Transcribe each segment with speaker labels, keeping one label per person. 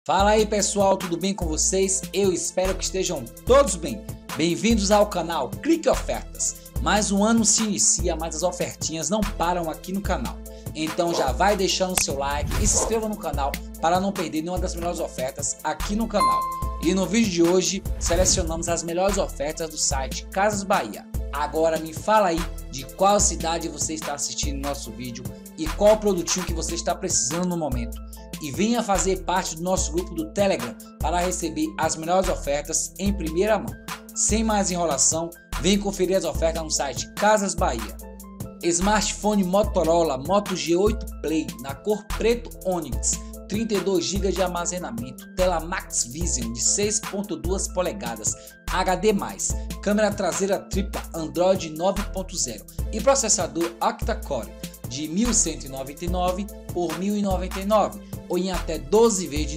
Speaker 1: Fala aí pessoal, tudo bem com vocês? Eu espero que estejam todos bem. Bem-vindos ao canal Clique Ofertas. Mais um ano se inicia, mas as ofertinhas não param aqui no canal. Então já vai deixando o seu like e se inscreva no canal para não perder nenhuma das melhores ofertas aqui no canal. E no vídeo de hoje selecionamos as melhores ofertas do site Casas Bahia. Agora me fala aí de qual cidade você está assistindo nosso vídeo e qual produtinho que você está precisando no momento. E venha fazer parte do nosso grupo do Telegram para receber as melhores ofertas em primeira mão. Sem mais enrolação, vem conferir as ofertas no site Casas Bahia. Smartphone Motorola Moto G8 Play na cor preto Onix, 32 GB de armazenamento, tela Max Vision de 6.2 polegadas, HD+, câmera traseira tripla Android 9.0 e processador octa-core de 1199 por 1099 ou em até 12 vezes de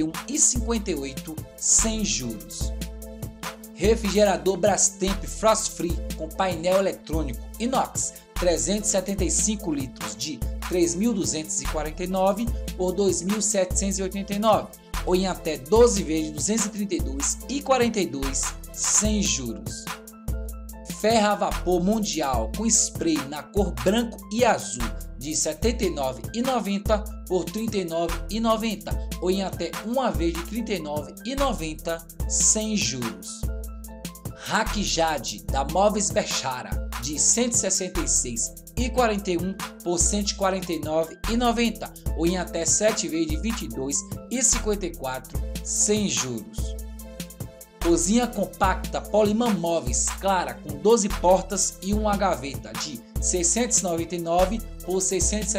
Speaker 1: 91,58 sem juros. Refrigerador Brastemp Frost Free com painel eletrônico inox 375 litros de 3.249 por 2.789 ou em até 12 vezes de 232,42 sem juros. Ferro a vapor mundial com spray na cor branco e azul de R$ 79,90 por R$ 39,90 ou em até uma vez de R$ 39,90 sem juros. Rack Jade da Móveis Bechara de R$ 166,41 por R$ 149,90 ou em até 7 vezes de R$ 22,54 sem juros. Cozinha compacta Polimam Móveis Clara com 12 portas e uma gaveta de R$ 699 por R$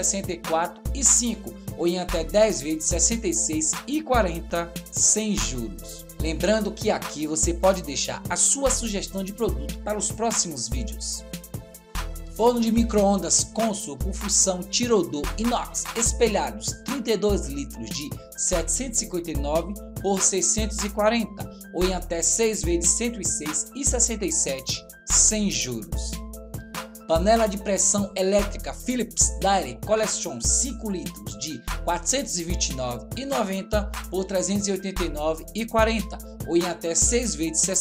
Speaker 1: 664,05 ou em até 10 vezes de R$ 66,40 sem juros. Lembrando que aqui você pode deixar a sua sugestão de produto para os próximos vídeos. Forno de micro-ondas Consul com função tirador inox espelhados 32 litros de R$ 759 por R$ 640 ou em até 6 vezes de R$ 106,67 sem juros. Panela de pressão elétrica Philips Direct Collection 5 litros de R$ 429,90 por R$ 389,40 ou em até 6 vezes de R$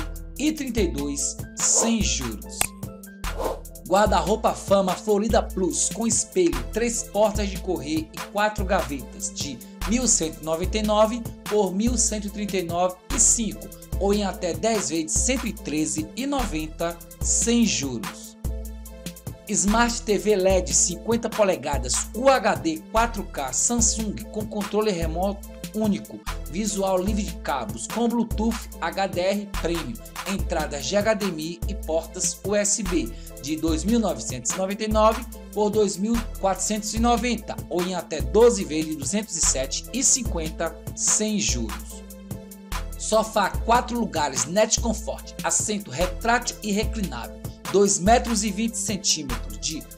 Speaker 1: 68,32 sem juros. Guarda-roupa Fama Florida Plus com espelho 3 portas de correr e 4 gavetas de R$ 1.199 por R$ 1.139,05 ou em até 10 vezes de R$ 113,90 sem juros. Smart TV LED 50 polegadas UHD 4K Samsung com controle remoto único, visual livre de cabos com Bluetooth HDR Premium, entradas de HDMI e portas USB de R$ 2.999 por R$ 2.490 ou em até 12 vezes de R$ 207,50 sem juros. Sofá 4 lugares Net Comfort, assento retrátil e reclinável 2,20 metros de R$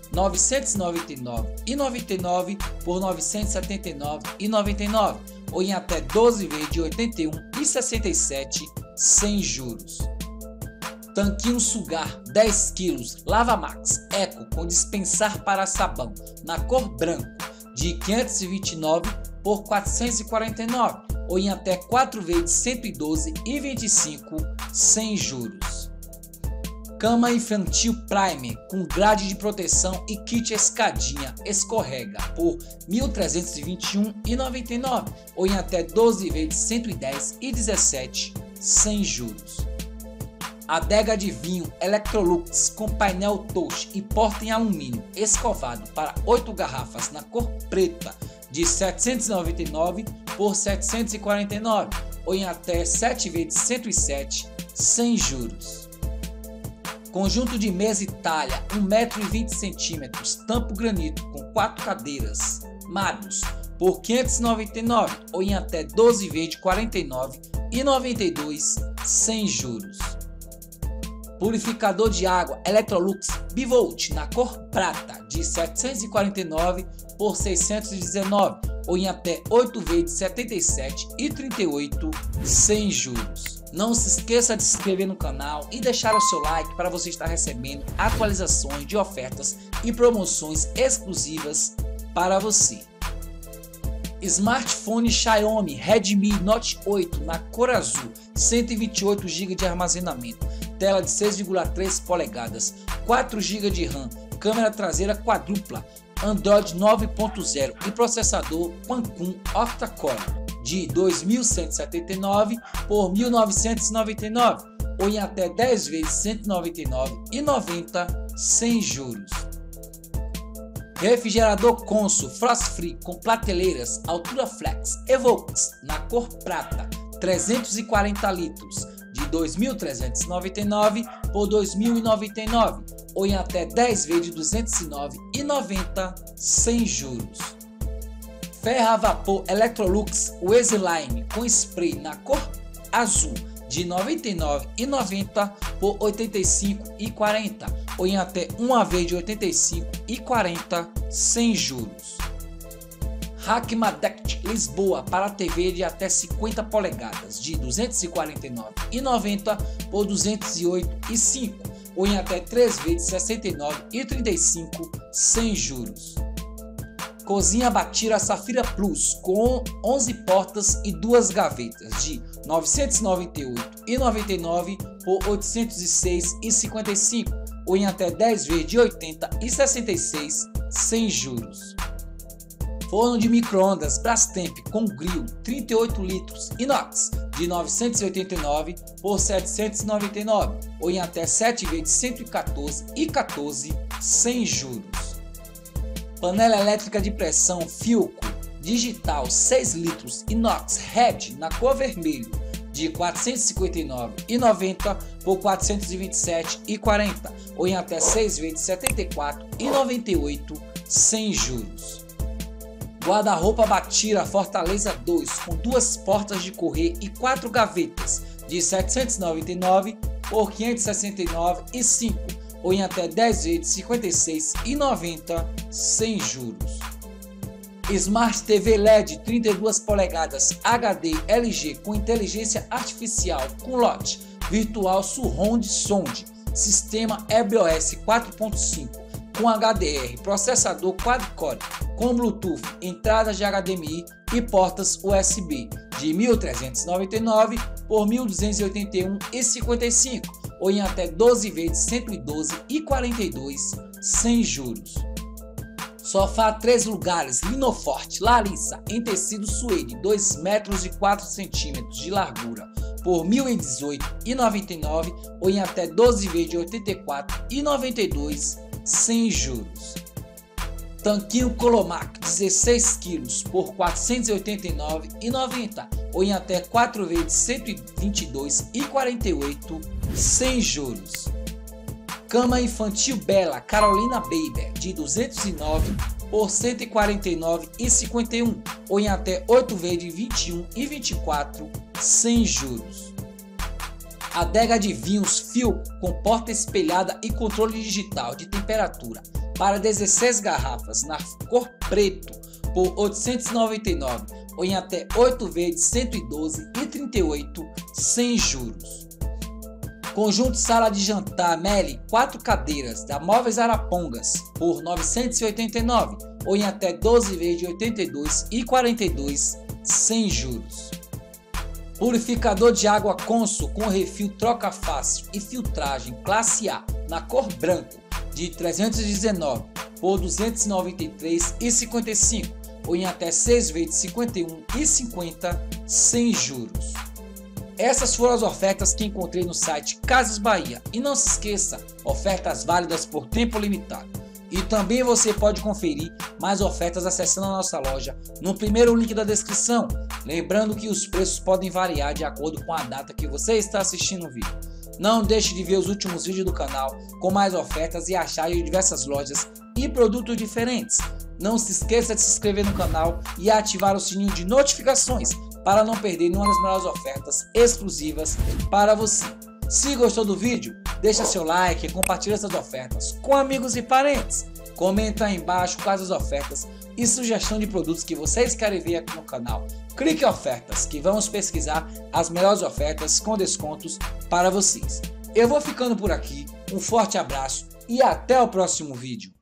Speaker 1: 999,99 por R$ 979,99 ou em até 12 vezes de R$ 81,67 sem juros. Tanquinho Sugar 10 kg Lavamax Eco com dispensar para sabão na cor branco de R$ 529 por R$ 449 ou em até 4 vezes de R$ 112,25 sem juros. Cama infantil Primer com grade de proteção e kit escadinha escorrega por R$ 1.321,99 ou em até 12 vezes de R$ 110,17 sem juros. Adega de vinho Electrolux com painel touch e porta em alumínio escovado para 8 garrafas na cor preta de R$ 799 por R$ 749 ou em até 7 vezes de R$ 107 sem juros. Conjunto de mesa Itália 1,20 m tampo granito com 4 cadeiras Magnus por R$ 599 ou em até 12 vezes de R$ 49,92 sem juros. Purificador de água Electrolux Bivolt na cor prata de R$ 749 por R$ 619 ou em até 8 vezes de R$ 77,38 sem juros. Não se esqueça de se inscrever no canal e deixar o seu like para você estar recebendo atualizações de ofertas e promoções exclusivas para você. Smartphone Xiaomi Redmi Note 8 na cor azul, 128 GB de armazenamento, tela de 6,3 polegadas, 4 GB de RAM, câmera traseira quadrupla, Android 9.0 e processador Qualcomm octa-core de 2.179 por 1.999 ou em até 10 vezes R$ 199,90 sem juros. Refrigerador Consul Frost Free com prateleiras Altura Flex Evox na cor prata, 340 litros de 2.399 por 2.099 ou em até 10 vezes de R$ 209,90 sem juros. Ferro a vapor Electrolux Wazeline com spray na cor azul de R$ 99,90 por R$ 85,40 ou em até uma vez de R$ 85,40 sem juros. Hackmadect Lisboa para TV de até 50 polegadas de R$ 249,90 por R$ 208,05 ou em até 3 vezes de R$ 69,35 sem juros. Cozinha Batira Safira Plus com 11 portas e 2 gavetas de R$ 998,99 por R$ 806,55 ou em até 10 vezes de R$ 80,66 sem juros. Forno de micro-ondas Brastemp com grill 38 litros inox de R$ 989 por R$ 799 ou em até 7 vezes de R$ 114,14 sem juros. Panela elétrica de pressão Philco digital 6 litros inox Red na cor vermelho de R$ 459,90 por R$ 427,40 ou em até 6 vezes de R$ 74,98 sem juros. Guarda-roupa Batira Fortaleza 2 com 2 portas de correr e 4 gavetas de R$ 799 por R$ 569,05 ou em até 10 vezes de R$ 56,90 sem juros. Smart TV LED 32 polegadas HD LG com inteligência artificial com lote virtual Surround Sound, sistema EBOS 4.5 com HDR, processador quad-core com Bluetooth, entradas de HDMI e portas USB de R$ 1.399 por R$ 1.281,55 ou em até 12 vezes de R$ 112,42 sem juros. Sofá 3 lugares Linoforte Larissa em tecido suede 2 metros e 4 centímetros de largura por R$ 1.018,99 ou em até 12 vezes de R$ 84,92 sem juros. Tanquinho Colomac 16 kg por R$ 489,90 ou em até 4 vezes de R$ 122,48 sem juros. Cama infantil Bela Carolina Baby de 209 por R$ 149,51 ou em até 8 vezes de R$ 21,24 sem juros. Adega de vinhos Philco com porta espelhada e controle digital de temperatura para 16 garrafas na cor preto por R$ 899 ou em até 8 vezes de R$ 112,38 sem juros. Conjunto sala de jantar Meli 4 cadeiras da Móveis Arapongas por R$ 989 ou em até 12 vezes de R$ 82,42 sem juros. Purificador de água Consul com refil troca fácil e filtragem classe A na cor branco de R$ 319 por R$ 293,55 ou em até 6 vezes de R$ 51,50 sem juros. Essas foram as ofertas que encontrei no site Casas Bahia e não se esqueça, ofertas válidas por tempo limitado. E também você pode conferir mais ofertas acessando a nossa loja no primeiro link da descrição, lembrando que os preços podem variar de acordo com a data que você está assistindo o vídeo. Não deixe de ver os últimos vídeos do canal com mais ofertas e achar em diversas lojas e produtos diferentes. Não se esqueça de se inscrever no canal e ativar o sininho de notificações para não perder nenhuma das melhores ofertas exclusivas para você. Se gostou do vídeo, deixa seu like e compartilha essas ofertas com amigos e parentes. Comenta aí embaixo quais as ofertas e sugestão de produtos que vocês querem ver aqui no canal. Clique em ofertas que vamos pesquisar as melhores ofertas com descontos para vocês. Eu vou ficando por aqui, um forte abraço e até o próximo vídeo.